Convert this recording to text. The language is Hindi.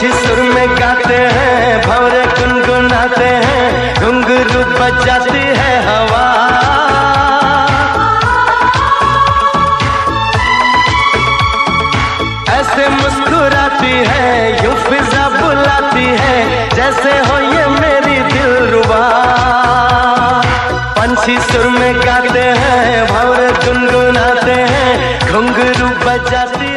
पंछी सुर में गाते हैं, भंवरे गुनगुनाते हैं, घुंघरू बजाती है हवा। ऐसे मुस्कुराती है, यूं फिजा बुलाती है, जैसे हो ये मेरी दिलरुबा। पंछी सुर में गाते हैं, भंवरे गुनगुनाते हैं, घुंघरू बजाती